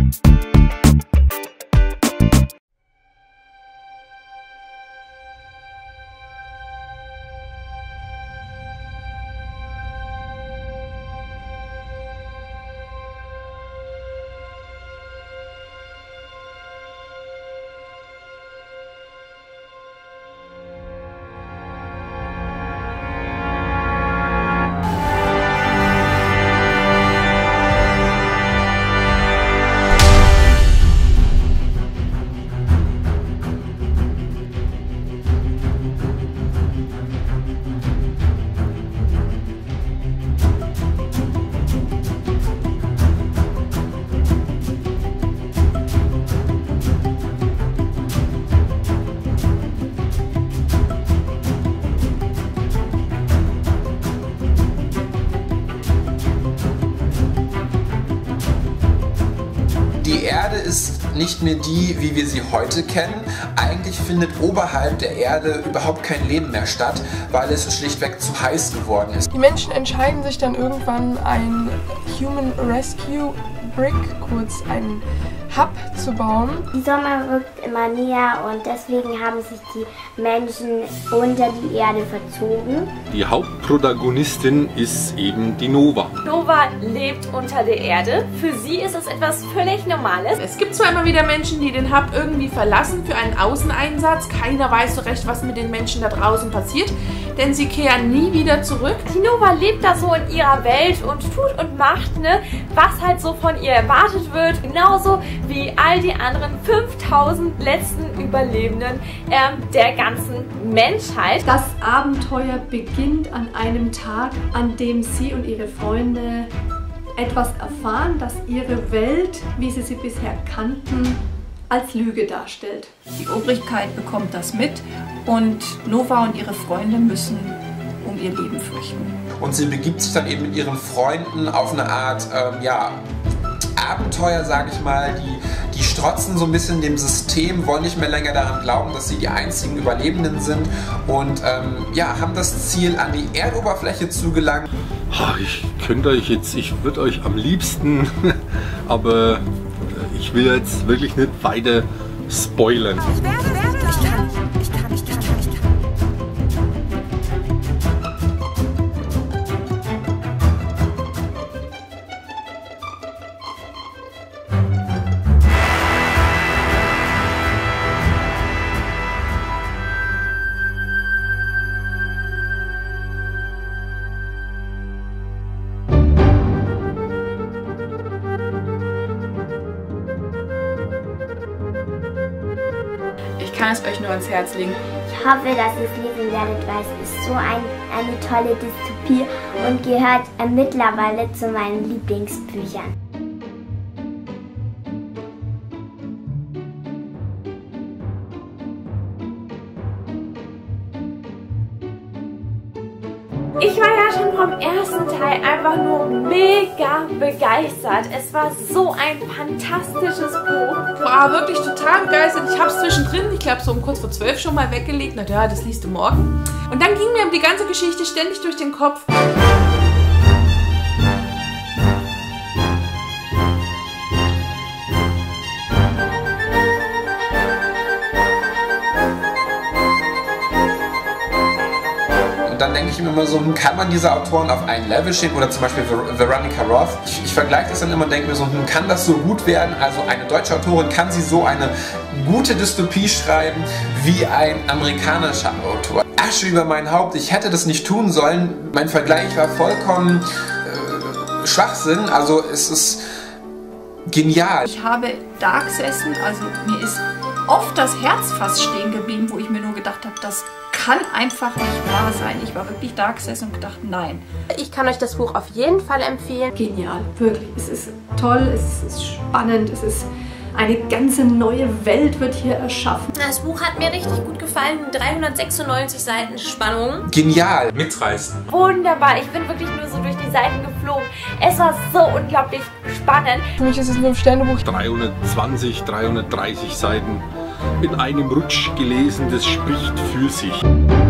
Die Erde ist nicht mehr die, wie wir sie heute kennen. Eigentlich findet oberhalb der Erde überhaupt kein Leben mehr statt, weil es schlichtweg zu heiß geworden ist. Die Menschen entscheiden sich dann irgendwann, ein Human Rescue Brick, kurz einen Hub, zu bauen. Die Sonne rückt immer näher und deswegen haben sich die Menschen unter die Erde verzogen. Die Hauptprotagonistin ist eben die Nova. Nova lebt unter der Erde. Für sie ist es etwas völlig Normales. Es gibt zwar immer wieder Menschen, die den Hub irgendwie verlassen für einen Außeneinsatz. Keiner weiß so recht, was mit den Menschen da draußen passiert, denn sie kehren nie wieder zurück. Die Nova lebt da so in ihrer Welt und tut und macht, ne, was halt so von ihr erwartet wird. Genauso wie all die anderen 5000 letzten Überlebenden der ganzen Menschheit. Das Abenteuer beginnt an einem Tag, an dem sie und ihre Freunde etwas erfahren, das ihre Welt, wie sie bisher kannten, als Lüge darstellt. Die Obrigkeit bekommt das mit und Nova und ihre Freunde müssen um ihr Leben fürchten. Und sie begibt sich dann eben mit ihren Freunden auf eine Art, ja, Abenteuer, sage ich mal, die strotzen so ein bisschen dem System, wollen nicht mehr länger daran glauben, dass sie die einzigen Überlebenden sind und ja, haben das Ziel, an die Erdoberfläche zu gelangen. Ich könnte euch jetzt, ich würde euch am liebsten, aber ich will jetzt wirklich nicht weiter spoilern. Ich kann. Ich kann es euch nur ans Herz legen. Ich hoffe, dass ihr es lesen werdet, weil es ist so eine tolle Dystopie und gehört mittlerweile zu meinen Lieblingsbüchern. Ich war ja schon vom ersten Teil einfach nur mega begeistert. Es war so ein fantastisches Buch. War wirklich total begeistert. Ich habe es zwischendrin, ich glaube so um kurz vor 12 schon mal weggelegt. Na ja, das liest du morgen. Und dann ging mir die ganze Geschichte ständig durch den Kopf. Dann denke ich mir immer so, kann man diese Autoren auf ein Level stehen, oder zum Beispiel Veronica Roth. Ich vergleiche das dann immer und denke mir so, kann das so gut werden? Also eine deutsche Autorin, kann sie so eine gute Dystopie schreiben wie ein amerikanischer Autor? Asche über mein Haupt, ich hätte das nicht tun sollen. Mein Vergleich war vollkommen Schwachsinn, also es ist genial. Ich habe da gesessen, also mir ist oft das Herz fast stehen geblieben, wo ich mir nur gedacht habe, das kann einfach nicht wahr sein. Ich war wirklich da gesessen und gedacht, nein. Ich kann euch das Buch auf jeden Fall empfehlen. Genial, wirklich. Es ist toll, es ist spannend, es ist eine ganze neue Welt wird hier erschaffen. Das Buch hat mir richtig gut gefallen. 396 Seiten Spannung. Genial. Mitreißen. Wunderbar. Ich bin wirklich nur so durch die Seiten geflogen. Es war so unglaublich spannend. Für mich ist es ein 5-Sterne-Buch. 320, 330 Seiten in einem Rutsch gelesen, das spricht für sich.